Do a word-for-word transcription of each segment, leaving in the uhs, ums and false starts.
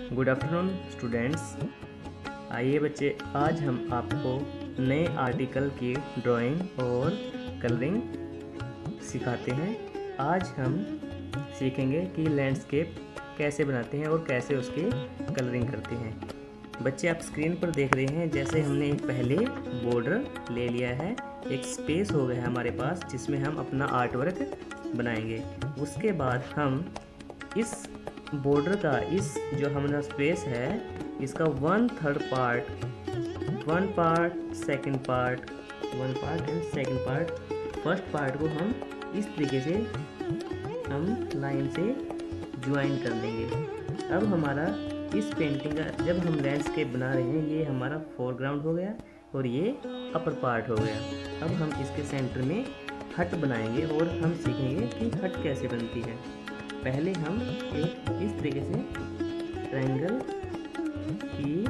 Good afternoon students. आइए बच्चे, आज हम आपको नए आर्टिकल की ड्राइंग और कलरिंग सिखाते हैं। आज हम सीखेंगे कि लैंडस्केप कैसे बनाते हैं और कैसे उसकी कलरिंग करते हैं। बच्चे, आप स्क्रीन पर देख रहे हैं जैसे हमने एक पहले बॉर्डर ले लिया है, एक स्पेस हो गया है हमारे पास जिसमें हम अपना आर्ट वर्क बनाएंगे। उसके बाद हम इस बॉर्डर का इस जो हमारा स्पेस है इसका one third part one part second part one part and second part first part को हम इस तरीके से हम लाइन से ज्वाइन कर लेंगे। अब हमारा इस पेंटिंग का जब हम लैंडस्केप बना रहे हैं, ये हमारा फोरग्राउंड हो गया और ये अपर पार्ट हो गया। अब हम इसके सेंटर में हट बनाएंगे और हम सीखेंगे कि हट कैसे बनती है। पहले हम एक इस तरीके से ट्रायंगल की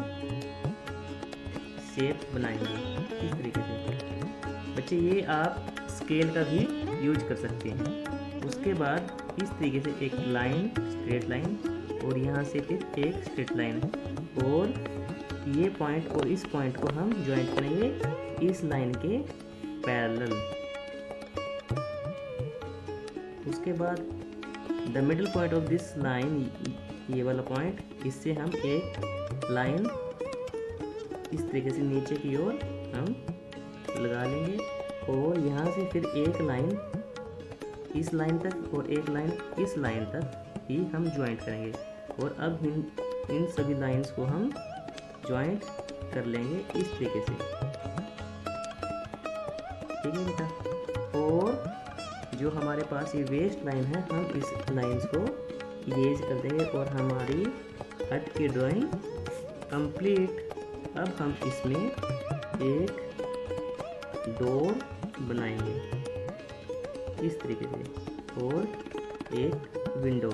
शेप बनाएंगे इस तरीके से। बच्चे, ये आप स्केल का भी यूज कर सकते हैं। उसके बाद इस तरीके से एक लाइन, स्ट्रेट लाइन, और यहाँ से फिर एक स्ट्रेट लाइन, और ये पॉइंट और इस पॉइंट को हम ज्वाइंट करेंगे इस लाइन के पैरेलल। उसके बाद the middle point of this line, ये वाला पॉइंट, इससे हम एक लाइन इस तरीके से नीचे की ओर हम लगा लेंगे, और यहाँ से फिर एक लाइन इस लाइन तक और एक लाइन इस लाइन तक ही हम ज्वाइंट करेंगे। और अब इन इन सभी लाइंस को हम ज्वाइंट कर लेंगे इस तरीके से, ठीक है बेटा। और जो हमारे पास ये वेस्ट लाइन है, हम इस लाइंस को इरेज कर देंगे और हमारी हट की ड्राइंग कंप्लीट। अब हम इसमें एक डोर बनाएंगे इस तरीके से और एक विंडो।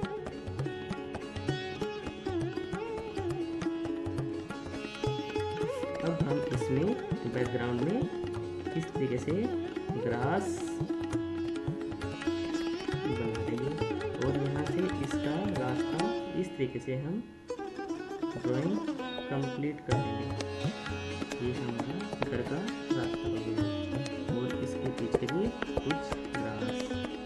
अब हम इसमें बैकग्राउंड में इस तरीके से ग्रास बना देंगे और यहाँ से इसका रास्ता इस तरीके से हम ड्राइंग कंप्लीट कर देंगे। ये हमारा घर का रास्ता हो गया और इसके पीछे भी कुछ ग्रास।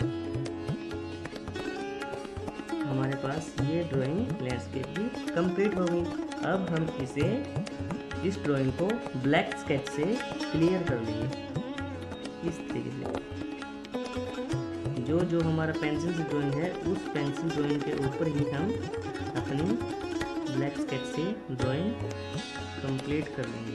हमारे पास ये ड्राइंग लैंडस्केप भी कंप्लीट हो गई। अब हम इसे इस ड्राइंग को ब्लैक स्केच से क्लियर कर लेंगे इस तरीके से। जो जो हमारा पेंसिल से ड्राइंग है, उस पेंसिल ड्राइंग के ऊपर ही हम अपनी ब्लैक स्केच से ड्राइंग कंप्लीट कर लेंगे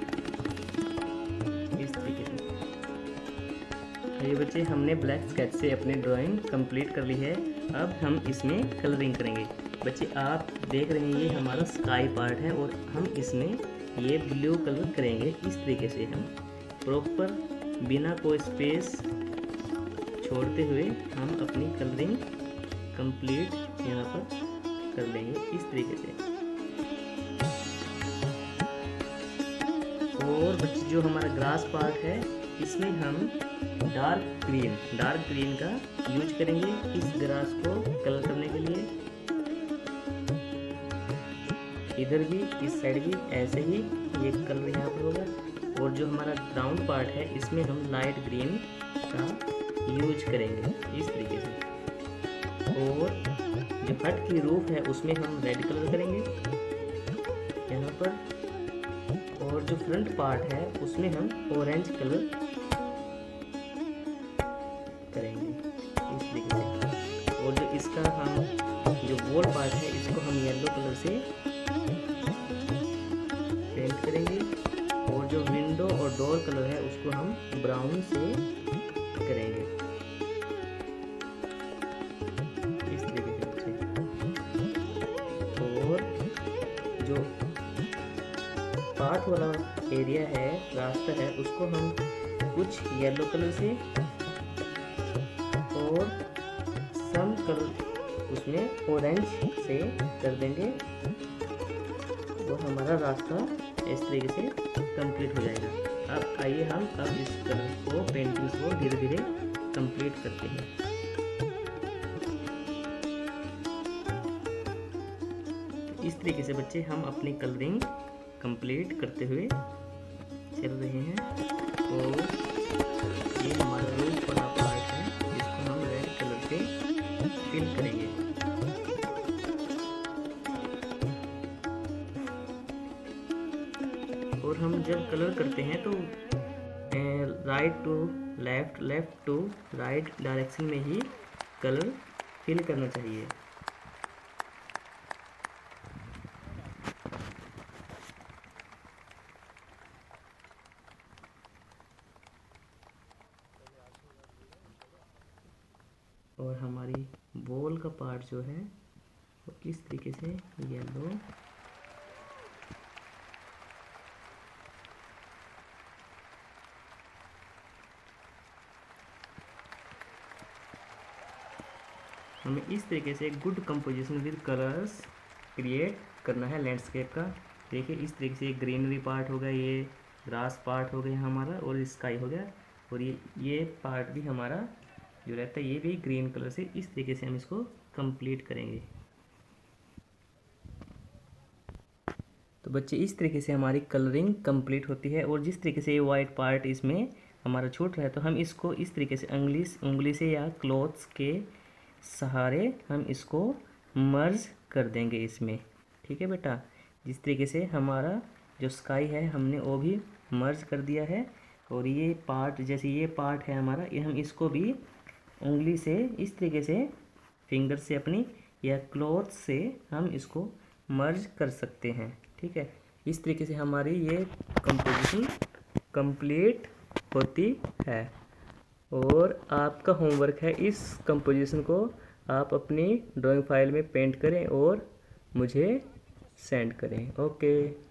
इस तरीके से। ये बच्चे, हमने ब्लैक स्केच से अपनी ड्राइंग कंप्लीट कर ली है। अब हम इसमें कलरिंग करेंगे। बच्चे, आप देख रहे हैं ये हमारा स्काई पार्ट है और हम इसमें ये ब्लू कलर करेंगे इस तरीके से। हम प्रॉपर बिना कोई स्पेस छोड़ते हुए हम अपनी कलरिंग कंप्लीट यहाँ पर कर लेंगे इस तरीके से। और बच्चे, जो हमारा ग्रास पार्ट है, इसमें हम डार्क ग्रीन डार्क ग्रीन का यूज करेंगे इस ग्रास को कलर करने के लिए। इधर भी, इस साइड भी ऐसे ही ये कलर यहाँ पर होगा। और जो हमारा ग्राउंड पार्ट है, इसमें हम लाइट ग्रीन का यूज करेंगे इस तरीके से। और जो हट की रूफ है उसमें हम रेड कलर करेंगे यहाँ पर, और जो फ्रंट पार्ट है उसमें हम ऑरेंज कलर करेंगे इस तरीके से। और जो इसका हम जो वॉल पार्ट है, इसको हम येलो कलर से पेंट करेंगे। और जो विंडो और डोर कलर है उसको हम ब्राउन से करेंगे इस तरीके से। और जो पाथ वाला एरिया है, रास्ता है, उसको हम कुछ येलो कलर से और सम कलर उसमें ऑरेंज से कर देंगे और हमारा रास्ता इस तरीके से कंप्लीट हो जाएगा। अब आइए हम अब इस कलर को, पेंटिंग्स को धीरे धीरे कंप्लीट करते हैं। इस तरीके से बच्चे हम अपनी कलरिंग कंप्लीट करते हुए चल रहे हैं। और ये हमारा रूफ वाला पार्ट है जिसको हम रेड कलर से फिल करेंगे। और हम जब कलर करते हैं तो right to left, left to right direction में ही कलर फिल करना चाहिए। और हमारी बॉल का पार्ट जो है वो किस तरीके से येलो हमें इस तरीके से good composition with colours create करना है लैंडस्केप का। देखिए इस तरीके से ग्रीनरी पार्ट हो गया, ये ग्रास पार्ट हो गया हमारा, और स्काई हो गया, और ये ये पार्ट भी हमारा जो रहता है ये भी ग्रीन कलर से। इस तरीके से हम इसको कंप्लीट करेंगे। तो बच्चे इस तरीके से हमारी कलरिंग कंप्लीट होती है। और जिस तरीके से ये वाइट पार्ट इसमें हमारा छूट रहा है तो हम इसको इस तरीके से उंगली उंगली से या क्लॉथ्स के सहारे हम इसको मर्ज कर देंगे इसमें। ठीक है बेटा, जिस तरीके से हमारा जो स्काई है हमने वो भी मर्ज कर दिया है। और ये पार्ट जैसे ये पार्ट है हमारा, ये हम इसको भी उंगली से इस तरीके से फिंगर से अपनी या क्लॉथ से हम इसको मर्ज कर सकते हैं। ठीक है, इस तरीके से हमारी ये कंपोजिशन कंप्लीट होती है। और आपका होमवर्क है इस कंपोजिशन को आप अपनी ड्राइंग फाइल में पेंट करें और मुझे सेंड करें। ओके।